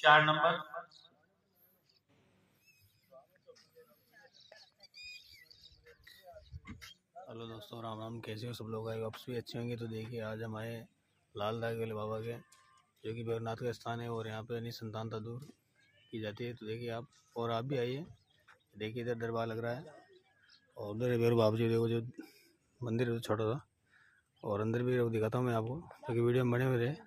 4 number. Hello दोस्तों, राम राम। कैसे हो सब लोग? आए आप भी अच्छे होंगे। तो देखिए, आज हम आए लाल दाग वाले बाबा के, जो कि बैरनाथ का स्थान है और यहाँ पे यानी संतानता दूर की जाती है। तो देखिए आप भी आइए। देखिए इधर दरबार लग रहा है और उधर भैरव बाबा जी देखो, जो मंदिर है छोटा सा, और अंदर भी दिखाता हूँ मैं आपको, क्योंकि वीडियो में बने हुए रहे।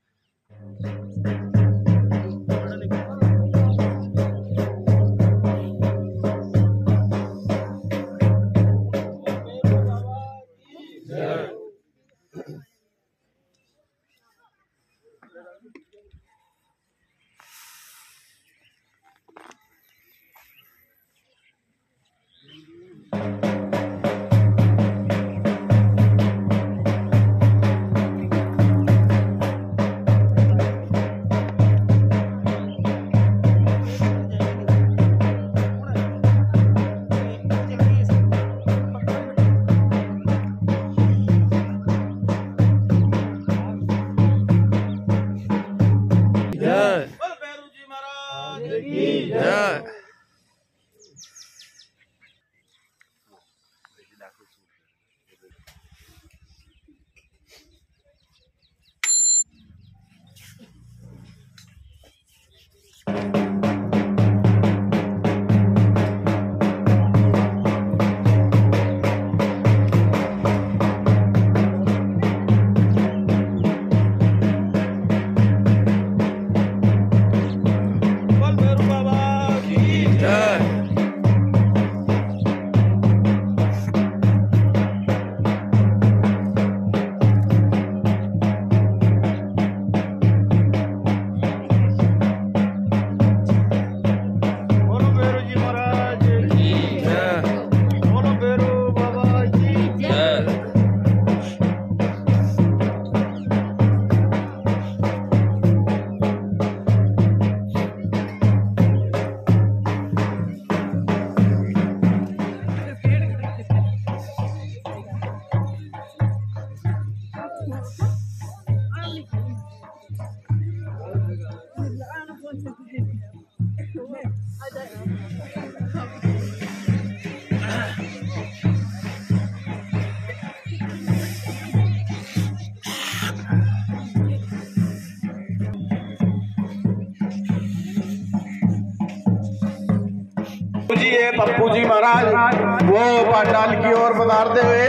जी ये पप्पू जी महाराज वो पांडाल की ओर पधारते हुए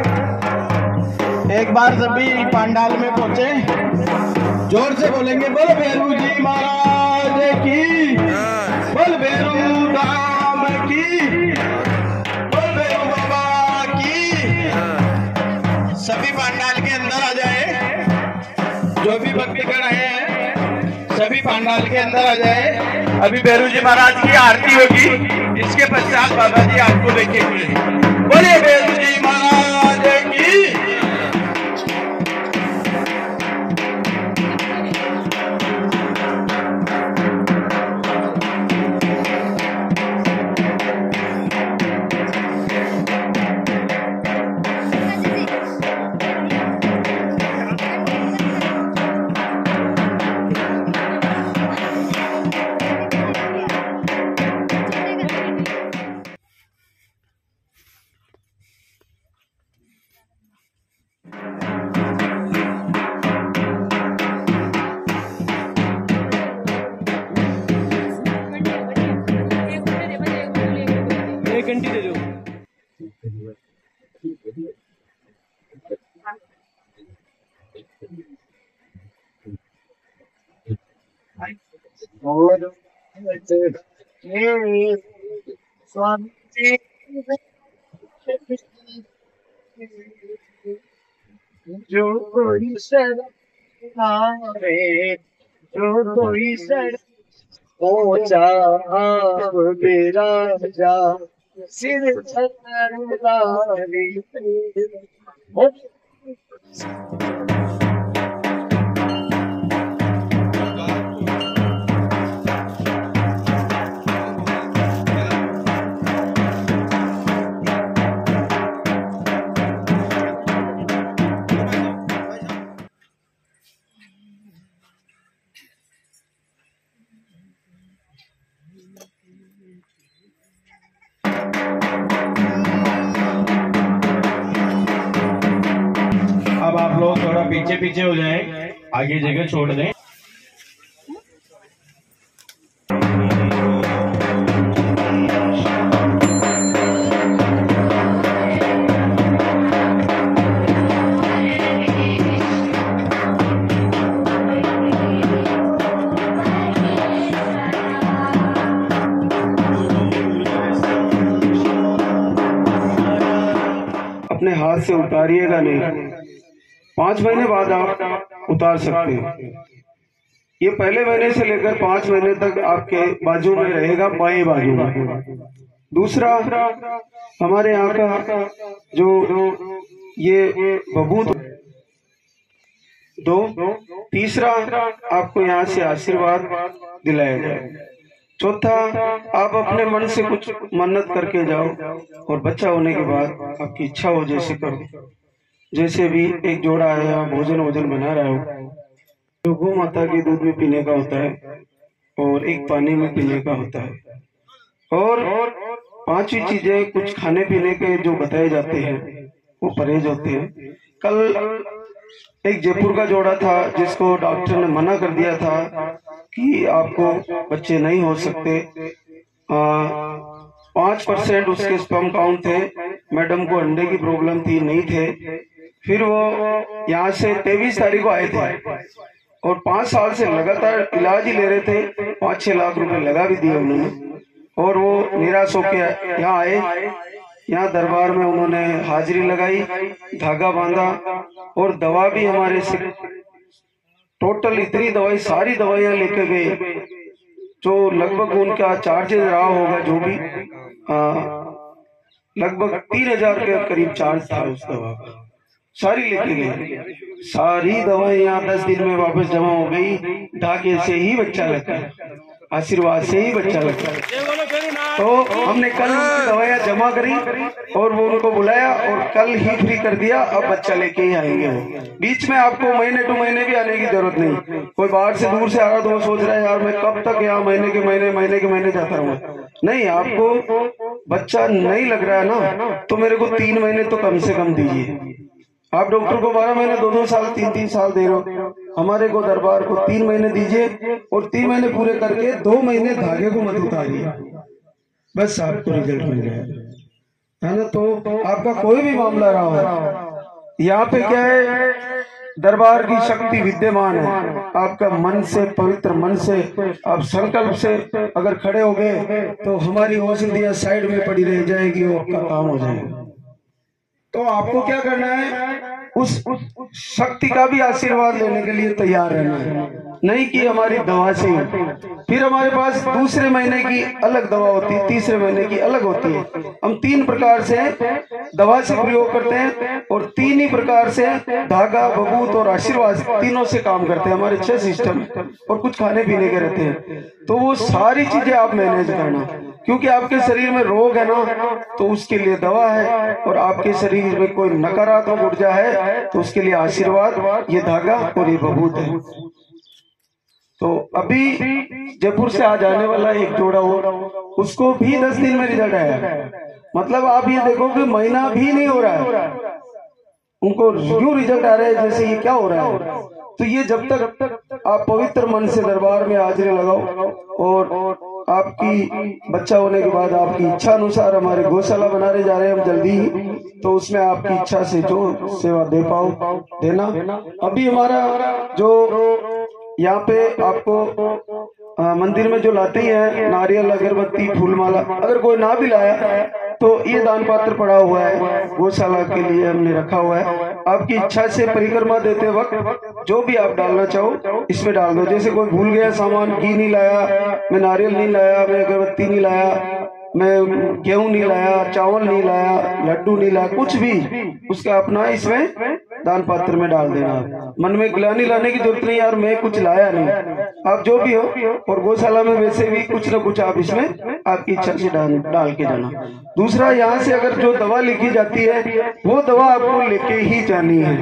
एक बार सभी पांडाल में पहुंचे, जोर से बोलेंगे बोल भैरू जी महाराज की, बोल भैरू धाम की, बोल भैरू बाबा की। सभी पांडाल के अंदर आ जाए, जो भी भक्तगण हैं सभी पांडाल के अंदर आ जाए। अभी भैरू जी महाराज की आरती होगी, इसके पश्चात बाबा जी आपको देखेंगे। बोलिए भैरू जी महाराज की। घंटी दे दो। जो कोई सर जो कोई सर पहुंचा मेरा जा सिर पीछे पीछे हो जाए, आगे जगह छोड़ दें। अपने हाथ से उतारिएगा नहीं, 5 महीने बाद आप उतार सकते हैं। ये पहले महीने से लेकर 5 महीने तक आपके बाजू में रहेगा, बाएं बाजू में। दूसरा, हमारे यहाँ का जो ये बबूत 2, तीसरा आपको यहाँ से आशीर्वाद दिलाया जाए। चौथा, आप अपने मन से कुछ मन्नत करके जाओ और बच्चा होने के बाद आपकी इच्छा हो जैसे करो। जैसे भी एक जोड़ा है, आप भोजन बना रहे हो, तो गौ माता के दूध में पीने का होता है और एक पानी में पीने का होता है। और 5वीं चीजें कुछ खाने पीने के जो बताए जाते हैं वो परहेज होते हैं। कल एक जयपुर का जोड़ा था जिसको डॉक्टर ने मना कर दिया था कि आपको बच्चे नहीं हो सकते। 5% उसके स्पर्म काउंट थे। मैडम को अंडे की प्रॉब्लम थी, नहीं थे। फिर वो यहाँ से 23 तारीख को आए थे और 5 साल से लगातार इलाज ही ले रहे थे। 5-6 लाख रुपए लगा भी दिए उन्होंने और वो निराश होके यहाँ आए। यहाँ दरबार में उन्होंने हाजिरी लगाई, धागा बांधा और दवा भी हमारे से टोटल इतनी दवाई, सारी दवाइयां लेके गए जो लगभग उनका चार्जेस रहा होगा, जो भी लगभग 3000 के करीब चार्ज था उस दवा का। सारी लेके गए, सारी दवाई यहाँ 10 दिन में वापस जमा हो गई। धागे से ही बच्चा लगा, आशीर्वाद से ही बच्चा लगा। तो हमने कल दवाइयाँ जमा करी और वो उनको बुलाया और कल ही फ्री कर दिया। अब बच्चा लेके ही आएंगे वो। बीच में आपको महीने टू महीने भी आने की जरूरत नहीं। कोई बाहर से दूर से आ रहा तो वो सोच रहा है यार मैं कब तक यहाँ महीने के महीने जाता रहूंगा। नहीं, आपको बच्चा नहीं लग रहा है ना, तो मेरे को 3 महीने तो कम से कम दीजिए। आप डॉक्टर को 12 महीने, 2-2 साल, 3-3 साल दे रहे हो, हमारे को दरबार को 3 महीने दीजिए और 3 महीने पूरे करके 2 महीने धागे को मत उतारिए, बस आपको रिजल्ट मिल जाएगा, है ना। तो आपका कोई भी मामला रहा हो, यहाँ पे क्या है, दरबार की शक्ति विद्यमान है। आपका मन से, पवित्र मन से, आप संकल्प से अगर खड़े हो गए तो हमारी औषधियां साइड में पड़ी रह जाएगी, वो आपका काम हो जाएगा। तो आपको क्या करना है, उस शक्ति का भी आशीर्वाद लेने के लिए तैयार रहना है, नहीं कि हमारी दवा से ही। फिर हमारे पास दूसरे महीने की अलग दवा होती है, तीसरे महीने की अलग होती है। हम 3 प्रकार से दवा से प्रयोग करते हैं और 3 ही प्रकार से धागा, बबूत और आशीर्वाद, तीनों से काम करते हैं। हमारे 6 सिस्टम और कुछ खाने पीने के रहते हैं। तो वो सारी चीजें आप मैनेज करना, क्योंकि आपके शरीर में रोग है ना, तो उसके लिए दवा है, और आपके शरीर में कोई नकारात्मक ऊर्जा है तो उसके लिए आशीर्वाद, ये धागा और ये बबूत है। तो अभी जयपुर से आज आने वाला एक जोड़ा हो, उसको भी 10 दिन में रिजल्ट आया। मतलब आप ये देखो कि महीना भी नहीं हो रहा है, उनको यूं रिजल्ट आ रहा है जैसे ये क्या हो रहा है। तो ये जब तक आप पवित्र मन से दरबार में हाजिरी लगाओ और आपकी बच्चा होने के बाद आपकी इच्छा अनुसार हमारे गौशाला बनाने जा रहे हैं हम जल्दी ही, तो उसमें आपकी इच्छा से जो सेवा दे पाओ देना। अभी हमारा जो यहाँ पे आपको मंदिर में जो लाते हैं नारियल, अगरबत्ती, फूलमाला, अगर कोई ना भी लाया तो ये दान पात्र पड़ा हुआ है, गौशाला के लिए हमने रखा हुआ है। आपकी इच्छा से परिक्रमा देते वक्त जो भी आप डालना चाहो इसमें डाल दो। जैसे कोई भूल गया सामान, घी नहीं लाया, मैं नारियल नहीं लाया, मैं अगरबत्ती नहीं लाया, मैं गेहूं नहीं लाया, चावल नहीं लाया, लड्डू नहीं लाया, कुछ भी उसका अपना इसमें दान पात्र में डाल देना। मन में ग्लानि लाने की जरूरत नहीं, यार मैं कुछ लाया नहीं, आप जो भी हो। और गौशाला में वैसे भी कुछ न कुछ आप इसमें आपकी इच्छा से डाल के जाना। दूसरा, यहाँ से अगर जो दवा लिखी जाती है वो दवा आपको लेके ही जानी है,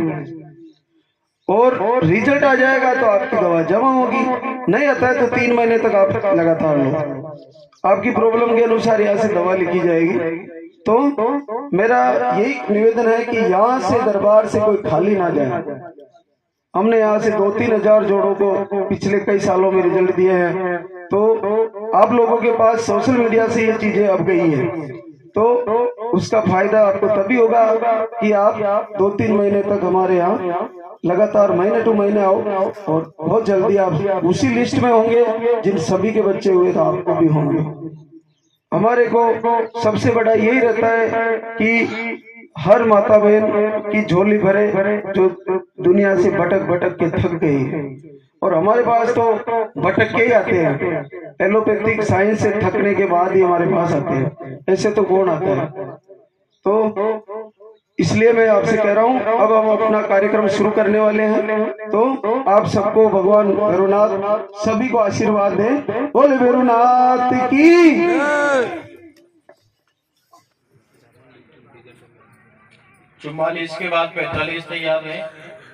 और रिजल्ट आ जाएगा तो आपकी दवा जमा होगी। नहीं आता है तो 3 महीने तक आप लगातार लो, आपकी प्रॉब्लम के अनुसार यहाँ से दवा लिखी जाएगी। तो मेरा यही निवेदन है कि यहाँ से दरबार से कोई खाली ना जाए, हमने यहाँ से 2-3 हजार जोड़ों को पिछले कई सालों में रिजल्ट दिए हैं। तो आप लोगों के पास सोशल मीडिया से ये चीजें अब गई हैं, तो उसका फायदा आपको तभी होगा कि आप 2-3 महीने तक हमारे यहाँ लगातार महीने टू महीने आओ, और बहुत जल्दी आप उसी लिस्ट में होंगे जिन सभी के बच्चे हुए तो आपको भी होंगे। हमारे को सबसे बड़ा यही रहता है कि हर माता बहन की झोली भरे जो दुनिया से भटक भटक के थक गई है, और हमारे पास तो भटक के ही आते हैं। एलोपैथिक साइंस से थकने के बाद ही हमारे पास आते हैं, ऐसे तो कौन आता है। तो इसलिए मैं आपसे कह रहा हूं, अब हम अपना कार्यक्रम शुरू करने वाले हैं, तो आप सबको भगवान भैरवनाथ सभी को आशीर्वाद दें। बोले भैरवनाथ की। 44 के बाद 45 तैयार है।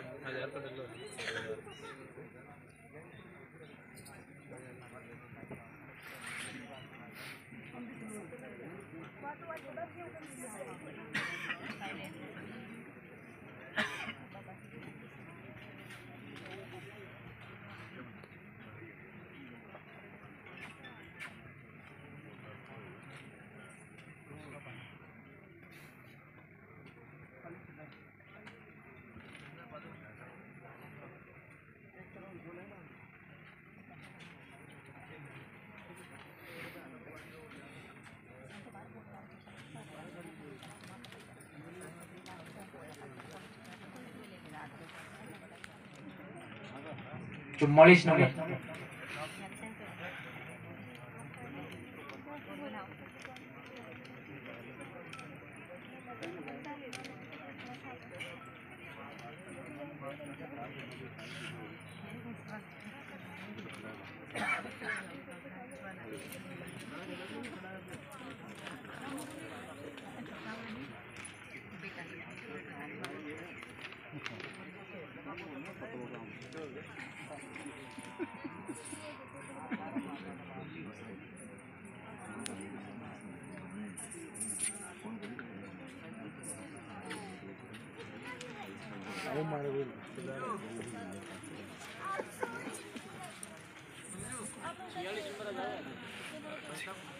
चुम्मालीस नंबर। Oh my God.